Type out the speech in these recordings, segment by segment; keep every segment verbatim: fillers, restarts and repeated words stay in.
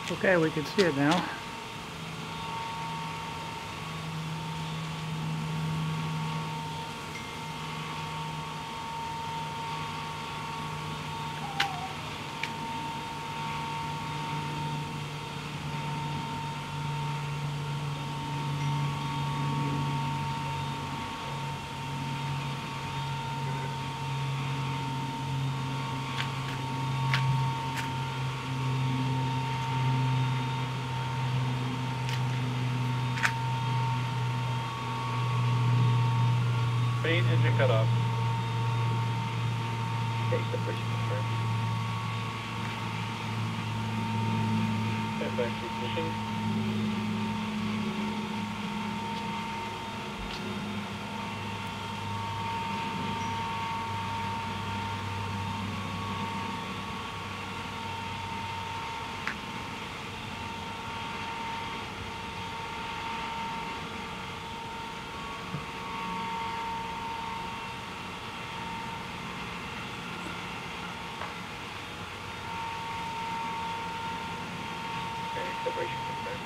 Okay, we can see it now. Main engine cut off. Okay, separation confirmed. Step back to ignition. Okay, separation confirmed.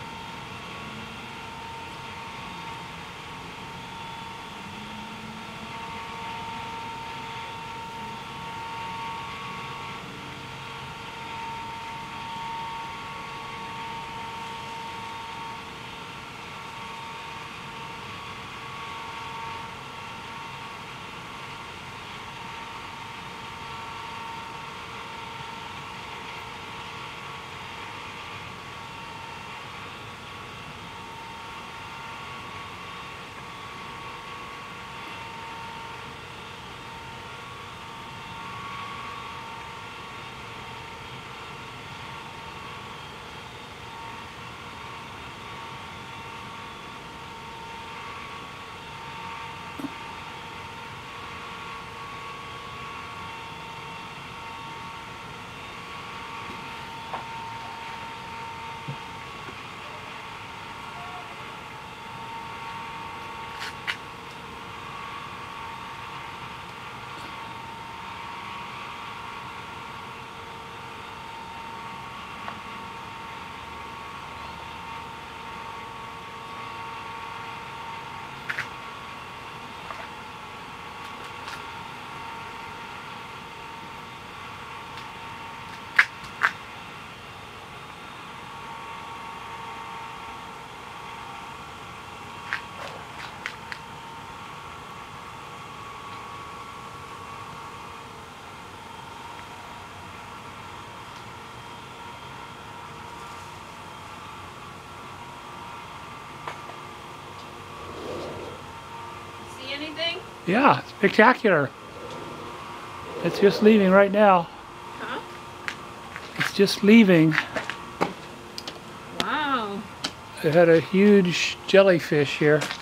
See anything? Yeah, spectacular. It's just leaving right now. Huh? It's just leaving. Wow. It had a huge jellyfish here.